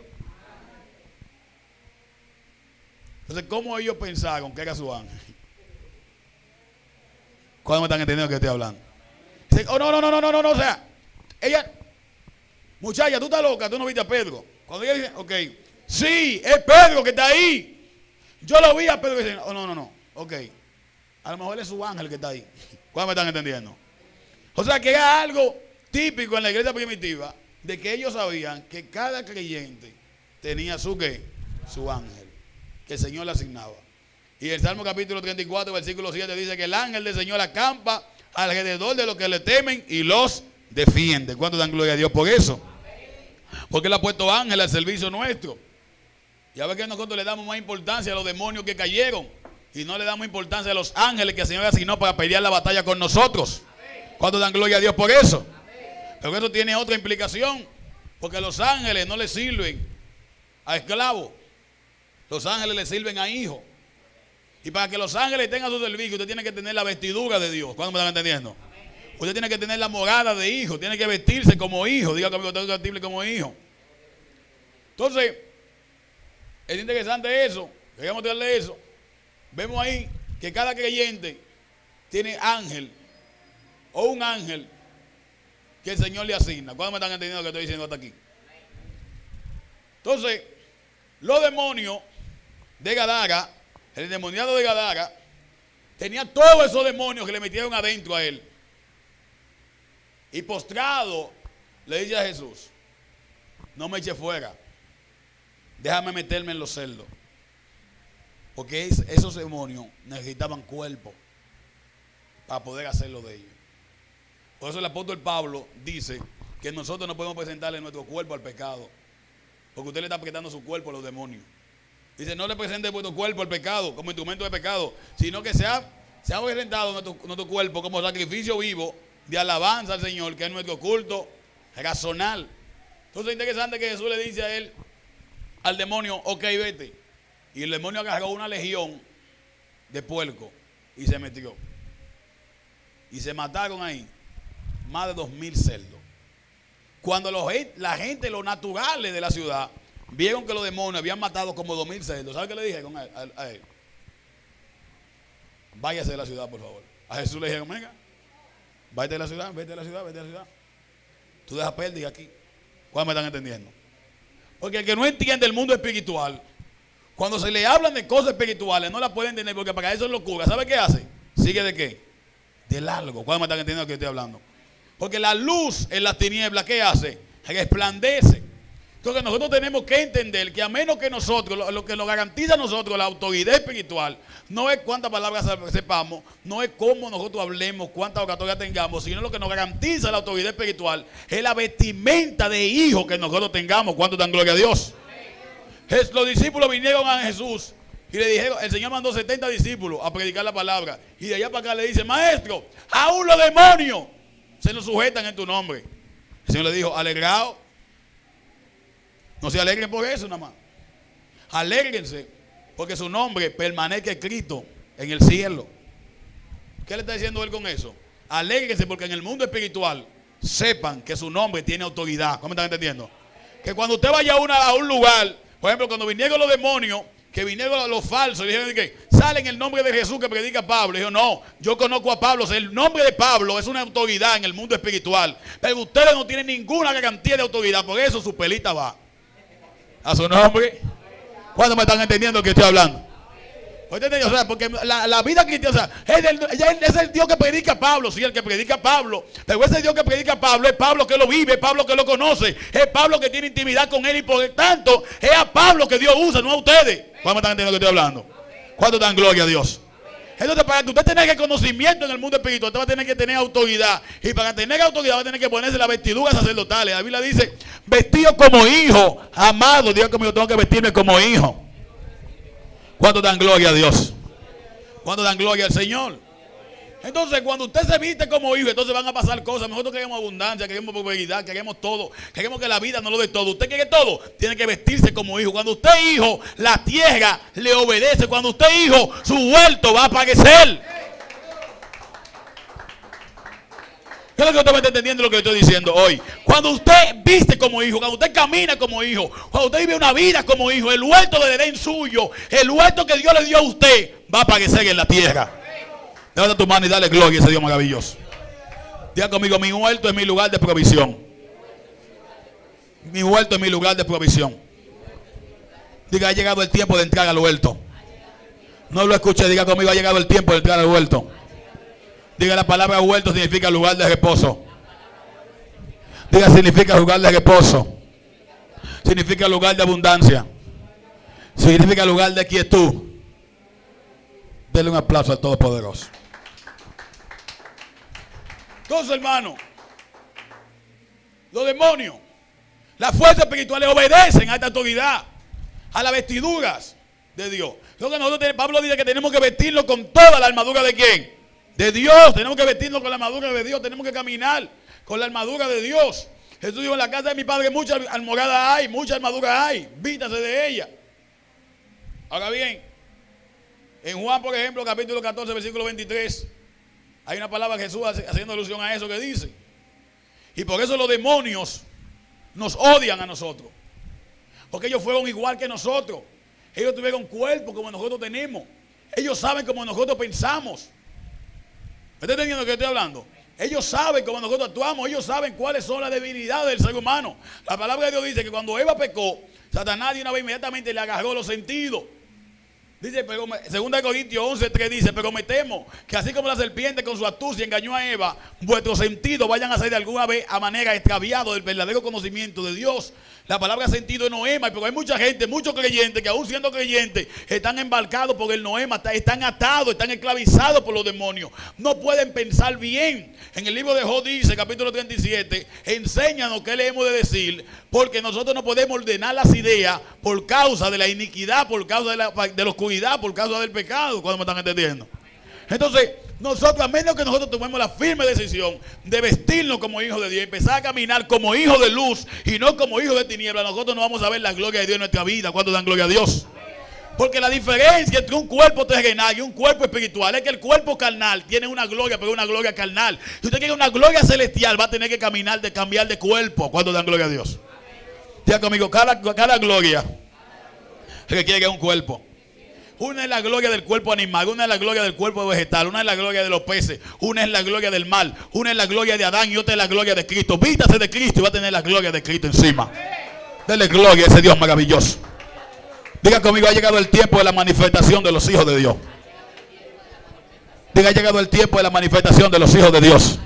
Entonces, ¿cómo ellos pensaron que era su ángel? ¿Cuándo me están entendiendo que estoy hablando? Dicen, oh, no, o sea, ella, muchacha, tú estás loca, tú no viste a Pedro. Cuando ella dice, ok, sí, es Pedro que está ahí. Yo lo vi a Pedro y dicen, oh, no, ok. A lo mejor es su ángel que está ahí. ¿Cuándo me están entendiendo? O sea, que era algo típico en la iglesia primitiva, de que ellos sabían que cada creyente tenía su ¿qué? Su ángel, que el Señor le asignaba. Y el Salmo capítulo 34, versículo 7 dice que el ángel del Señor acampa alrededor de los que le temen y los defiende. ¿Cuánto dan gloria a Dios por eso? Porque Él ha puesto ángel al servicio nuestro. Y a ver que nosotros le damos más importancia a los demonios que cayeron y no le damos importancia a los ángeles que el Señor asignó para pelear la batalla con nosotros. ¿Cuánto dan gloria a Dios por eso? Pero eso tiene otra implicación, porque los ángeles no le sirven a esclavos, los ángeles le sirven a hijos. Y para que los ángeles tengan su servicio, usted tiene que tener la vestidura de Dios. ¿Cuándo me están entendiendo? Usted tiene que tener la morada de hijo, tiene que vestirse como hijo. Diga conmigo, usted es vestirse como hijo. Entonces, es interesante eso, queríamos mostrarle eso. Vemos ahí que cada creyente tiene ángel o un ángel que el Señor le asigna. ¿Cuándo me están entendiendo lo que estoy diciendo hasta aquí? Entonces, los demonios de Gadara, el endemoniado de Gadara, tenía todos esos demonios que le metieron adentro a él. Y postrado, le dice a Jesús, no me eche fuera, déjame meterme en los celdos. Porque esos demonios necesitaban cuerpo para poder hacerlo de ellos. Por eso el apóstol Pablo dice que nosotros no podemos presentarle nuestro cuerpo al pecado, porque usted le está prestando su cuerpo a los demonios. Dice, no le presente vuestro cuerpo al pecado como instrumento de pecado, sino que se ha presentado nuestro cuerpo como sacrificio vivo de alabanza al Señor, que es nuestro culto razonal. Entonces es interesante que Jesús le dice a él, al demonio, ok, vete. Y el demonio agarró una legión de puerco y se metió. Y se mataron ahí más de 2,000 cerdos. Cuando la gente, los naturales de la ciudad, vieron que los demonios habían matado como 2,000 cerdos, ¿sabe qué le dijeron a él? Váyase de la ciudad, por favor. A Jesús le dijeron, venga, vete de la ciudad, vete de la ciudad, vete de la ciudad. Tú dejas pérdida aquí. ¿Cuándo me están entendiendo? Porque el que no entiende el mundo espiritual, cuando se le hablan de cosas espirituales, no la puede entender, porque para eso es locura. ¿Sabe qué hace? Sigue de qué? De largo. ¿Cuándo me están entendiendo lo que estoy hablando? Porque la luz en las tinieblas, ¿qué hace? Resplandece. Entonces nosotros tenemos que entender que a menos que nosotros, lo que nos garantiza a nosotros la autoridad espiritual, no es cuántas palabras sepamos, no es cómo nosotros hablemos, cuánta oratoria tengamos, sino lo que nos garantiza la autoridad espiritual es la vestimenta de hijo que nosotros tengamos. ¿Cuánto dan gloria a Dios? Los discípulos vinieron a Jesús y le dijeron, el Señor mandó 70 discípulos a predicar la palabra, y de allá para acá le dice, maestro, aún los demonios se nos sujetan en tu nombre. El Señor le dijo, alegraos. No se alegren por eso nada más. Alégrense porque su nombre permanezca escrito en el cielo. ¿Qué le está diciendo él con eso? Alégrense porque en el mundo espiritual sepan que su nombre tiene autoridad. ¿Cómo me están entendiendo? Que cuando usted vaya a un lugar, por ejemplo, cuando vinieron los demonios, que vinieron los falsos, y dijeron que sale en el nombre de Jesús que predica Pablo. Y dijo, no, yo conozco a Pablo. O sea, el nombre de Pablo es una autoridad en el mundo espiritual. Pero ustedes no tienen ninguna garantía de autoridad. Por eso su pelita va a su nombre. ¿Cuándo me están entendiendo que estoy hablando? O sea, porque la vida cristiana, o sea, es el Dios que predica Pablo, sí, el que predica Pablo. Pero ese Dios que predica Pablo es Pablo que lo vive, es Pablo que lo conoce, es Pablo que tiene intimidad con él, y por tanto es a Pablo que Dios usa, no a ustedes. ¿Cuándo me están entendiendo que estoy hablando? ¿Cuánto dan gloria a Dios? Entonces, para que usted tenga el conocimiento en el mundo espiritual, usted va a tener que tener autoridad. Y para tener autoridad va a tener que ponerse las vestiduras sacerdotales. La Biblia dice, vestido como hijo, amado. Dios conmigo, tengo que vestirme como hijo. ¿Cuánto dan gloria a Dios? ¿Cuánto dan gloria al Señor? Entonces, cuando usted se viste como hijo, entonces van a pasar cosas. Nosotros queremos abundancia, queremos prosperidad, queremos todo. Queremos que la vida nos lo dé todo. Usted quiere todo, tiene que vestirse como hijo. Cuando usted es hijo, la tierra le obedece. Cuando usted es hijo, su huerto va a aparecer. ¿Qué es lo que usted me está entendiendo lo que estoy diciendo hoy? Cuando usted viste como hijo, cuando usted camina como hijo, cuando usted vive una vida como hijo, el huerto del Edén suyo, el huerto que Dios le dio a usted, va a aparecer en la tierra. Levanta tu mano y dale gloria a ese Dios maravilloso. Diga conmigo, mi huerto es mi lugar de provisión. Mi huerto es mi lugar de provisión. Diga, ha llegado el tiempo de entrar al huerto. No lo escuche, diga conmigo, ha llegado el tiempo de entrar al huerto. Diga, la palabra huerto significa lugar de reposo. Diga, significa lugar de reposo. Significa lugar de abundancia. Significa lugar de quietud. Denle un aplauso al Todopoderoso. Entonces, hermano, los demonios, las fuerzas espirituales obedecen a esta autoridad, a las vestiduras de Dios. Pablo dice que tenemos que vestirnos con toda la armadura de ¿quién? De Dios. Tenemos que vestirnos con la armadura de Dios. Tenemos que caminar con la armadura de Dios. Jesús dijo, en la casa de mi padre muchas almohadas hay, muchas armaduras hay. Vístase de ella. Ahora bien, en Juan, por ejemplo, capítulo 14, versículo 23, hay una palabra de Jesús haciendo alusión a eso que dice. Y por eso los demonios nos odian a nosotros. Porque ellos fueron igual que nosotros. Ellos tuvieron cuerpo como nosotros tenemos. Ellos saben como nosotros pensamos. ¿Me está entendiendo que estoy hablando? Ellos saben cómo nosotros actuamos. Ellos saben cuáles son las debilidades del ser humano. La palabra de Dios dice que cuando Eva pecó, Satanás de una vez inmediatamente le agarró los sentidos. Dice, 2 Corintios 11:3 dice, pero me temo que así como la serpiente con su astucia engañó a Eva, vuestros sentidos vayan a ser de alguna vez a manera extraviados del verdadero conocimiento de Dios. La palabra sentido es noema, pero hay mucha gente, muchos creyentes que aún siendo creyentes están embarcados por el noema, están atados, están esclavizados por los demonios. No pueden pensar bien. En el libro de Job dice, capítulo 37, enséñanos qué le hemos de decir, porque nosotros no podemos ordenar las ideas por causa de la iniquidad, por causa de la oscuridad, por causa del pecado. ¿Cuándo me están entendiendo? Entonces, nosotros, a menos que nosotros tomemos la firme decisión de vestirnos como hijos de Dios, empezar a caminar como hijos de luz y no como hijos de tinieblas, nosotros no vamos a ver la gloria de Dios en nuestra vida. ¿Cuándo dan gloria a Dios? Porque la diferencia entre un cuerpo terrenal y un cuerpo espiritual es que el cuerpo carnal tiene una gloria, pero una gloria carnal. Si usted quiere una gloria celestial, va a tener que cambiar cambiar de cuerpo. ¿Cuándo dan gloria a Dios? Diga conmigo, cada gloria requiere un cuerpo. Una es la gloria del cuerpo animal, una es la gloria del cuerpo vegetal, una es la gloria de los peces, una es la gloria del mar, una es la gloria de Adán y otra es la gloria de Cristo. Vístase de Cristo y va a tener la gloria de Cristo encima. Dele gloria a ese Dios maravilloso. Diga conmigo, ha llegado el tiempo de la manifestación de los hijos de Dios. Diga, ha llegado el tiempo de la manifestación de los hijos de Dios.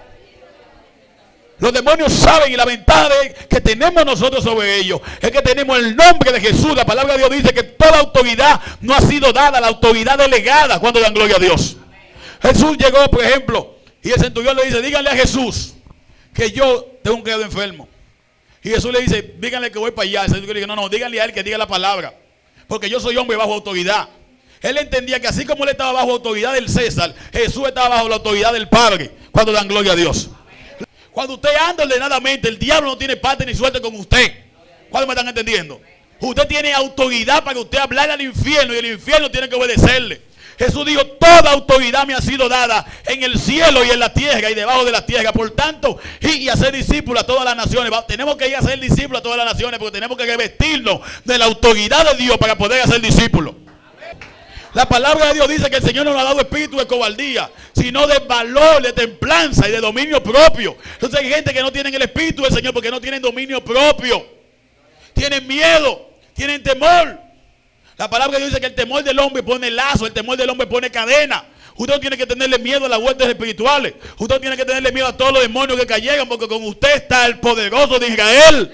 Los demonios saben, y la ventaja que tenemos nosotros sobre ellos es que tenemos el nombre de Jesús. La palabra de Dios dice que toda autoridad no ha sido dada, la autoridad delegada. Cuando dan gloria a Dios. Jesús llegó, por ejemplo, y el centurión le dice, díganle a Jesús que yo tengo un criado enfermo. Y Jesús le dice, díganle que voy para allá. El centurión le dice, no, díganle a él que diga la palabra, porque yo soy hombre bajo autoridad. Él entendía que así como él estaba bajo autoridad del César, Jesús estaba bajo la autoridad del Padre. Cuando dan gloria a Dios. Cuando usted anda ordenadamente, el diablo no tiene parte ni suerte con usted. ¿Cuándo me están entendiendo? Usted tiene autoridad para que usted hablarle al infierno y el infierno tiene que obedecerle. Jesús dijo, toda autoridad me ha sido dada en el cielo y en la tierra y debajo de la tierra. Por tanto, y hacer discípulos a todas las naciones. Tenemos que ir a ser discípulos a todas las naciones porque tenemos que revestirnos de la autoridad de Dios para poder hacer discípulos. La palabra de Dios dice que el Señor no nos ha dado espíritu de cobardía, sino de valor, de templanza y de dominio propio. Entonces hay gente que no tiene el espíritu del Señor porque no tienen dominio propio. Tienen miedo, tienen temor. La palabra de Dios dice que el temor del hombre pone lazo, el temor del hombre pone cadena. Usted no tiene que tenerle miedo a las huestes espirituales. Usted no tiene que tenerle miedo a todos los demonios que llegan, porque con usted está el poderoso de Israel.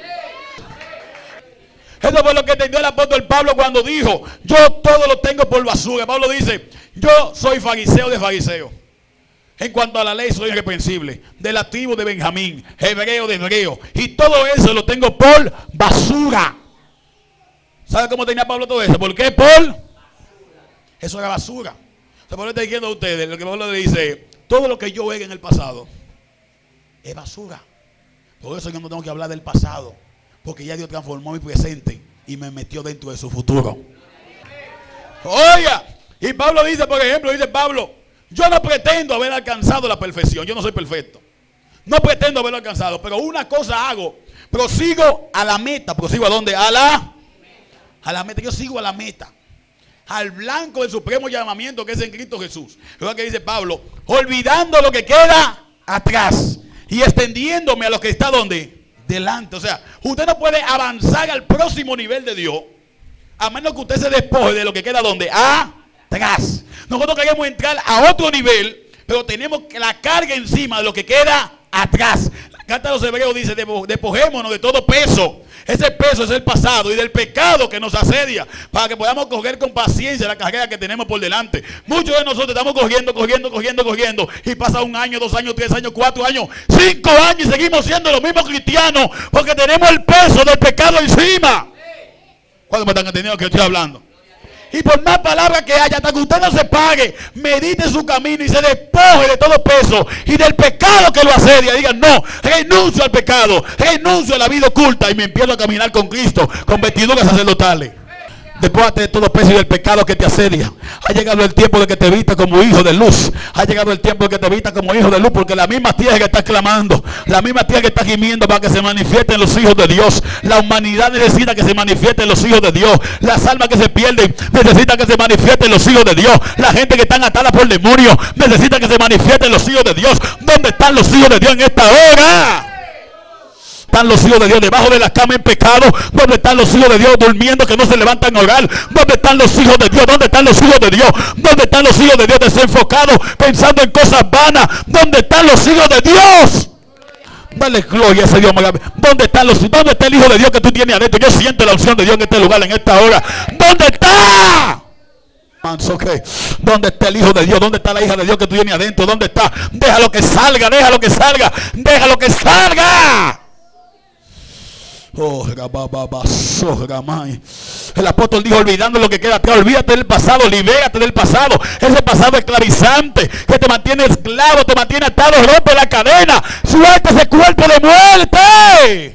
Eso fue lo que entendió el apóstol Pablo cuando dijo, yo todo lo tengo por basura. Pablo dice, yo soy fariseo de fariseos. En cuanto a la ley soy irreprensible, de la tribu de Benjamín, hebreo de hebreo. Y todo eso lo tengo por basura. ¿Sabe cómo tenía Pablo todo eso? ¿Por qué? Por eso era basura. Pablo está diciendo a ustedes, lo que Pablo le dice, todo lo que yo haga en el pasado es basura. Por eso yo no tengo que hablar del pasado, porque ya Dios transformó mi presente y me metió dentro de su futuro. Oiga, y Pablo dice, por ejemplo, dice Pablo, yo no pretendo haber alcanzado la perfección. Yo no soy perfecto. No pretendo haberlo alcanzado, pero una cosa hago. Prosigo a la meta. ¿Prosigo a dónde? A la meta. Yo sigo a la meta. Al blanco del supremo llamamiento que es en Cristo Jesús. Es lo que dice Pablo. Olvidando lo que queda atrás y extendiéndome a lo que está donde delante. O sea, usted no puede avanzar al próximo nivel de Dios a menos que usted se despoje de lo que queda donde atrás. Nosotros queremos entrar a otro nivel, pero tenemos la carga encima de lo que queda atrás. La carta de los Hebreos dice: despojémonos de todo peso. Ese peso es el pasado y del pecado que nos asedia, para que podamos coger con paciencia la carrera que tenemos por delante. Muchos de nosotros estamos cogiendo y pasa 1 año, 2 años, 3 años, 4 años, 5 años y seguimos siendo los mismos cristianos porque tenemos el peso del pecado encima. ¿Cuándo me están entendiendo que estoy hablando? Y por más palabras que haya, hasta que usted no se pague, medite su camino y se despoje de todo peso y del pecado que lo asedia. Digan: no, renuncio al pecado, renuncio a la vida oculta y me empiezo a caminar con Cristo, con vestiduras sacerdotales. Despójate de todo peso y del pecado que te asedia. Ha llegado el tiempo de que te vistas como hijo de luz. Ha llegado el tiempo de que te vistas como hijo de luz, porque la misma tierra que está clamando, la misma tierra que está gimiendo para que se manifiesten los hijos de Dios. La humanidad necesita que se manifiesten los hijos de Dios. Las almas que se pierden necesitan que se manifiesten los hijos de Dios. La gente que están atadas por demonios necesita que se manifiesten los hijos de Dios. ¿Dónde están los hijos de Dios en esta hora? ¿Están los hijos de Dios debajo de la cama en pecado? ¿Dónde están los hijos de Dios durmiendo que no se levantan a orar? ¿Dónde están los hijos de Dios? ¿Dónde están los hijos de Dios? ¿Dónde están los hijos de Dios desenfocados pensando en cosas vanas? ¿Dónde están los hijos de Dios? Dale gloria a ese Dios. ¿Dónde está el hijo de Dios que tú tienes adentro? Yo siento la unción de Dios en este lugar, en esta hora. ¿Dónde está? ¿Dónde está el hijo de Dios? ¿Dónde está la hija de Dios que tú tienes adentro? ¿Dónde está? Déjalo que salga, déjalo que salga, déjalo que salga. Oh, el apóstol dijo: olvidando lo que queda atrás, olvídate del pasado, libérate del pasado, ese pasado esclavizante que te mantiene esclavo, te mantiene atado, rompe la cadena, suelta ese cuerpo de muerte.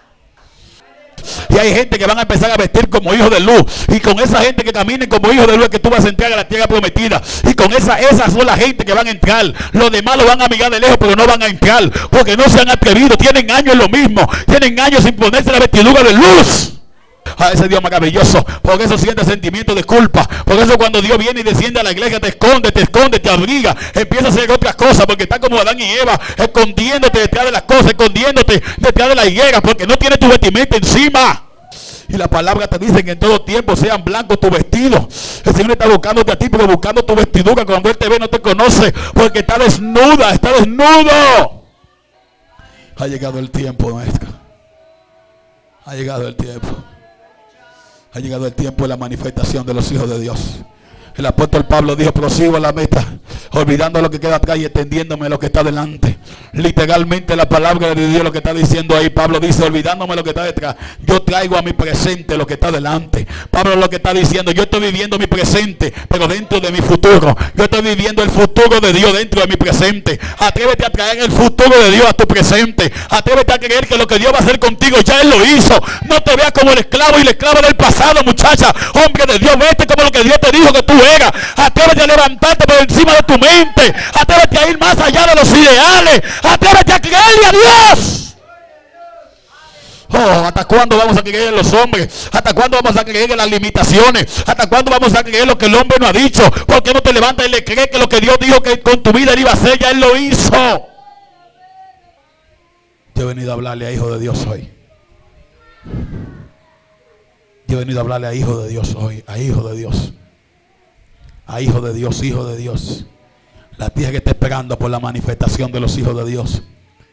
Y hay gente que van a empezar a vestir como hijos de luz, y con esa gente que caminen como hijos de luz es que tú vas a entrar a la tierra prometida, y con esas son la gente que van a entrar. Los demás lo van a mirar de lejos, pero no van a entrar porque no se han atrevido, tienen años en lo mismo, tienen años sin ponerse la vestidura de luz. A ese Dios maravilloso. Por eso siente sentimiento de culpa. Por eso cuando Dios viene y desciende a la iglesia, te esconde, te abriga, empieza a hacer otras cosas, porque está como Adán y Eva, escondiéndote detrás de las cosas, escondiéndote detrás de la higuera, porque no tiene tu vestimenta encima. Y la palabra te dice que en todo tiempo sean blancos tus vestidos. El Señor está buscándote a ti, pero buscando tu vestidura. Cuando Él te ve no te conoce, porque está desnuda, está desnudo. Ha llegado el tiempo nuestro. Ha llegado el tiempo. Ha llegado el tiempo de la manifestación de los hijos de Dios. El apóstol Pablo dijo: prosigo a la meta, olvidando lo que queda atrás y extendiéndome lo que está delante. Literalmente la palabra de Dios lo que está diciendo ahí. Pablo dice: olvidándome lo que está detrás, yo traigo a mi presente lo que está delante. Pablo lo que está diciendo: yo estoy viviendo mi presente, pero dentro de mi futuro. Yo estoy viviendo el futuro de Dios dentro de mi presente. Atrévete a traer el futuro de Dios a tu presente. Atrévete a creer que lo que Dios va a hacer contigo ya Él lo hizo. No te veas como el esclavo y la esclava del pasado, muchacha. Hombre de Dios, vete como lo que Dios te dijo que tú eras. Atrévete a levantarte por encima de tu mente. Atrévete a ir más allá de los ideales. Atrévete a creerle a Dios. Oh, ¿hasta cuándo vamos a creer en los hombres? ¿Hasta cuándo vamos a creer en las limitaciones? ¿Hasta cuándo vamos a creer lo que el hombre no ha dicho? ¿Por qué no te levantas y le crees que lo que Dios dijo que con tu vida Él iba a hacer, ya Él lo hizo? Yo he venido a hablarle a hijo de Dios hoy. Yo he venido a hablarle a hijo de Dios hoy. A hijo de Dios. A hijo de Dios, hijo de Dios. La tierra que está esperando por la manifestación de los hijos de Dios.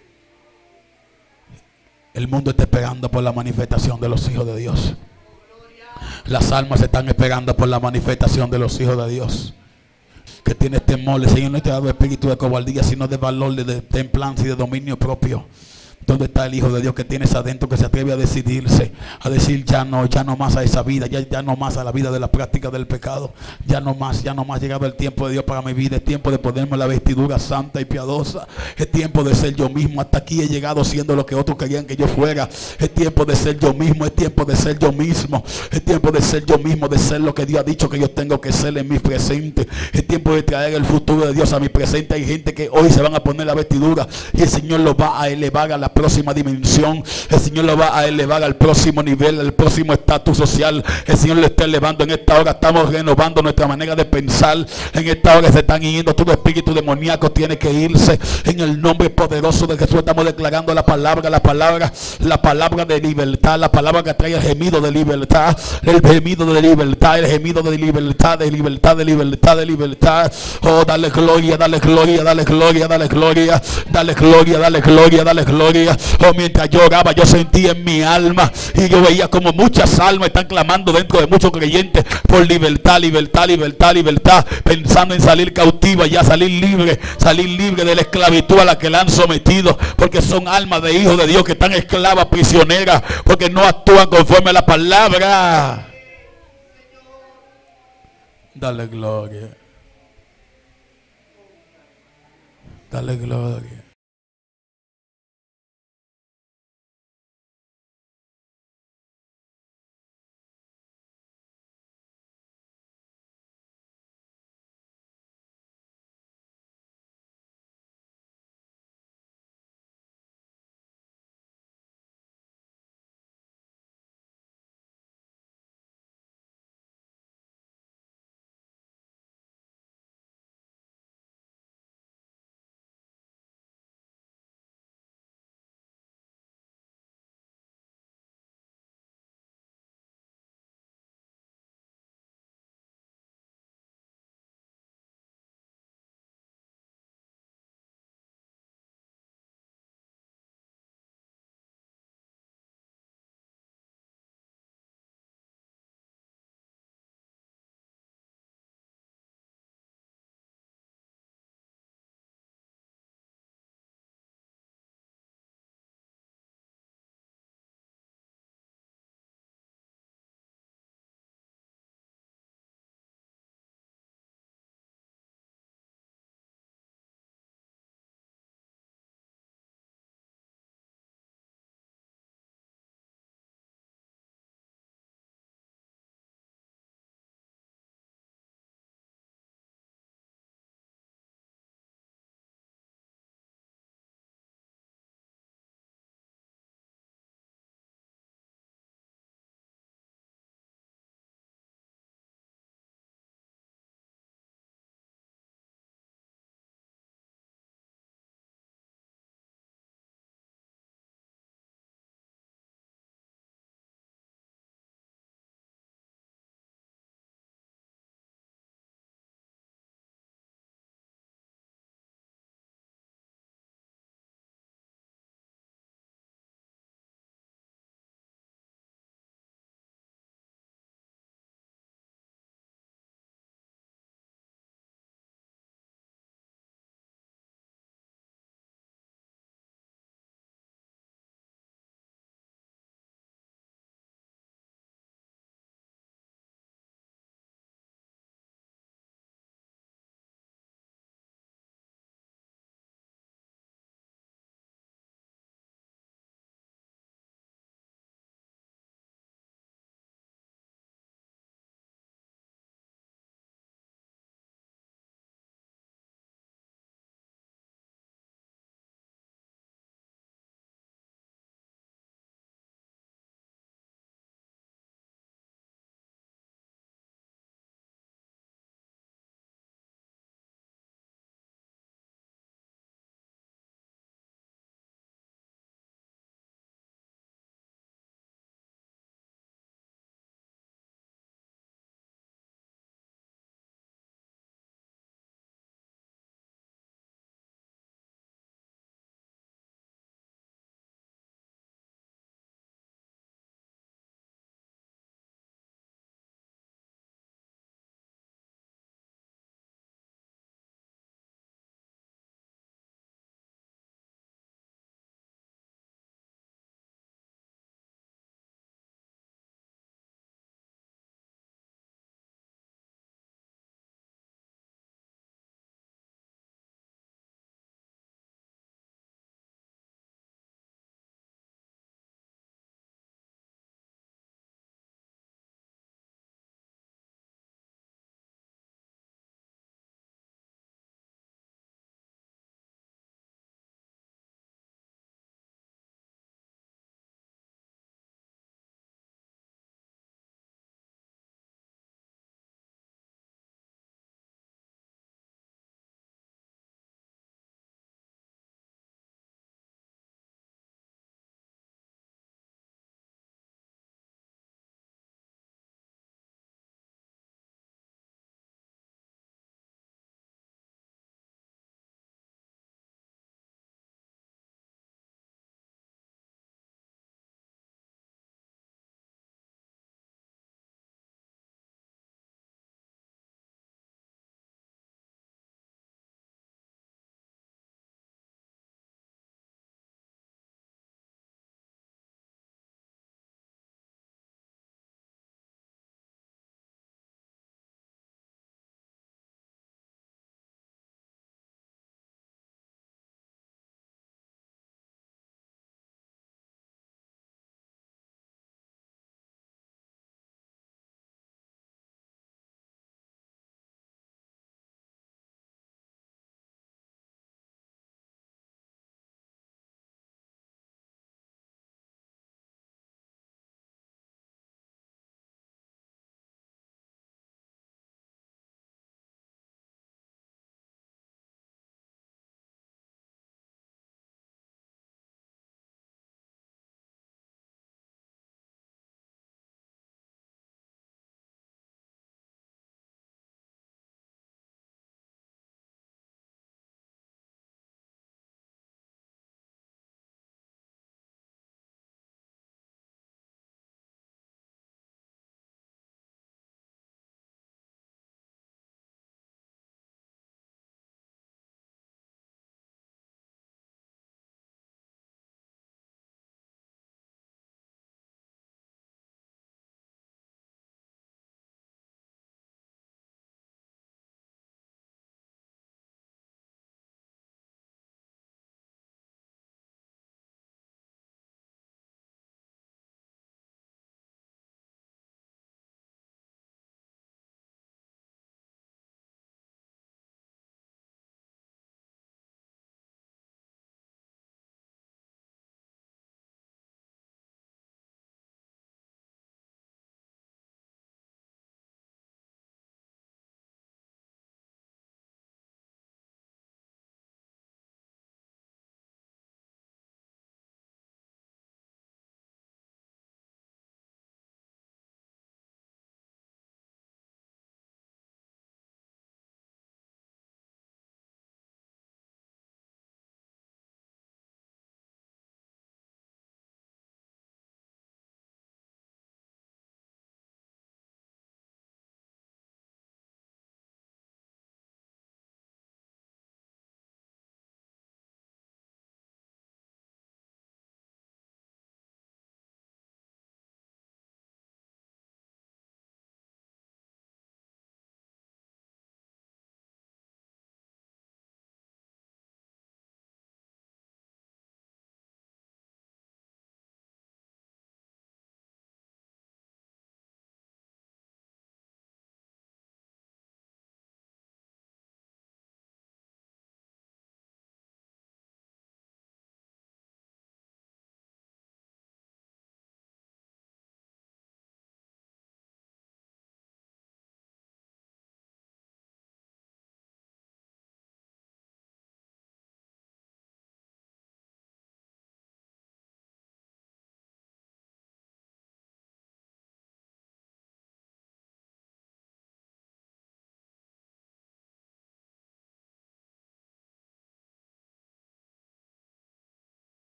El mundo está esperando por la manifestación de los hijos de Dios. Las almas están esperando por la manifestación de los hijos de Dios. Que tienes temor, el Señor no te ha dado espíritu de cobardía, sino de valor, de templanza y de dominio propio. ¿Dónde está el Hijo de Dios que tienes adentro, que se atreve a decidirse, a decir ya no más a esa vida, ya no más a la vida de la práctica del pecado, ya no más, llegado el tiempo de Dios para mi vida, es tiempo de ponerme la vestidura santa y piadosa, es tiempo de ser yo mismo, hasta aquí he llegado siendo lo que otros querían que yo fuera, es tiempo de ser yo mismo, es tiempo de ser yo mismo, es tiempo de ser yo mismo, de ser lo que Dios ha dicho que yo tengo que ser en mi presente, es tiempo de traer el futuro de Dios a mi presente. Hay gente que hoy se van a poner la vestidura y el Señor los va a elevar a la próxima dimensión, el Señor lo va a elevar al próximo nivel, al próximo estatus social. El Señor lo está elevando en esta hora. Estamos renovando nuestra manera de pensar. En esta hora se están yendo, todo espíritu demoníaco tiene que irse en el nombre poderoso de Jesús. Estamos declarando la palabra de libertad, la palabra que trae el gemido de libertad, el gemido de libertad, el gemido de libertad, de libertad, de libertad, de libertad. Oh, dale gloria, dale gloria, dale gloria, dale gloria, dale gloria, dale gloria, dale gloria. Oh, mientras yo oraba, yo sentía en mi alma y yo veía como muchas almas están clamando dentro de muchos creyentes por libertad, libertad, libertad, libertad, pensando en salir cautiva, ya salir libre de la esclavitud a la que la han sometido, porque son almas de hijos de Dios que están esclavas, prisioneras, porque no actúan conforme a la palabra. Dale gloria. Dale gloria.